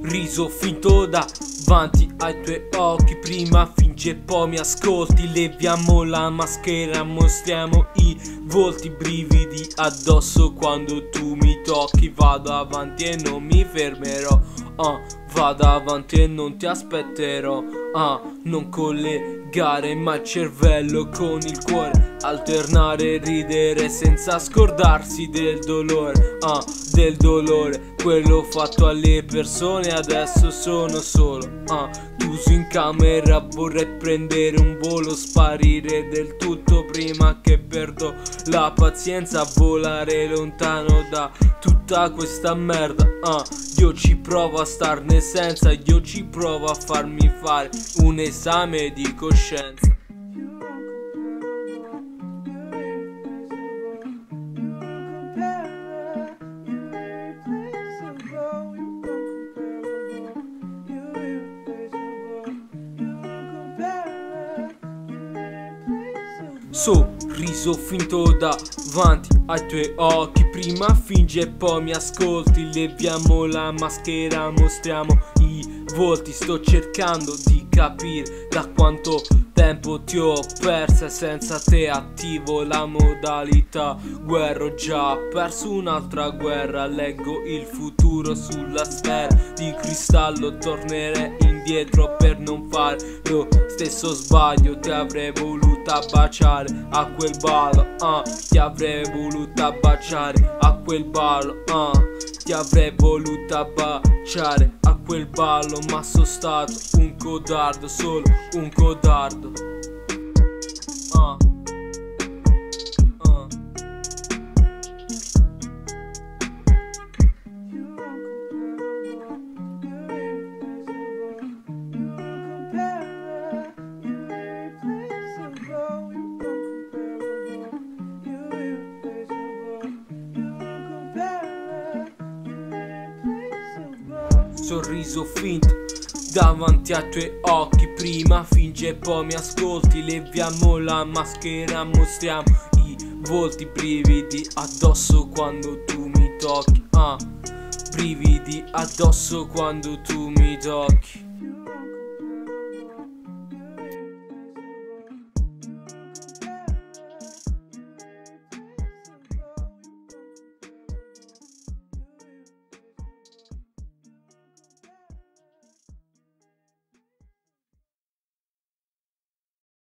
Sorriso finto davanti ai tuoi occhi, prima finge poi mi ascolti. Leviamo la maschera, mostriamo i volti, brividi addosso quando tu mi tocchi. Vado avanti e non mi fermerò, vado avanti e non ti aspetterò, non collegare mai il cervello con il cuore, alternare, ridere senza scordarsi del dolore, quello fatto alle persone. Adesso sono solo, chiuso in camera, vorrei prendere un volo, sparire del tutto prima che perdo la pazienza, volare lontano da tutta questa merda. Io ci provo a starne senza, io ci provo a farmi fare un esame di coscienza. Sorriso finto davanti ai tuoi occhi, prima finge e poi mi ascolti. Leviamo la maschera, mostriamo i volti. Sto cercando di capire da quanto tempo ti ho persa, senza te attivo la modalità guerra. Ho già perso un'altra guerra, leggo il futuro sulla sfera di cristallo. Tornerei indietro per non fare lo stesso sbaglio. Ti avrei voluta baciare a quel ballo, ti avrei voluta baciare a quel ballo, ti avrei voluta baciare a quel ballo, ma sono stato un codardo, solo un codardo. Sorriso finto davanti ai tuoi occhi, prima finge e poi mi ascolti. Leviamo la maschera, mostriamo i volti, brividi addosso quando tu mi tocchi, brividi addosso quando tu mi tocchi.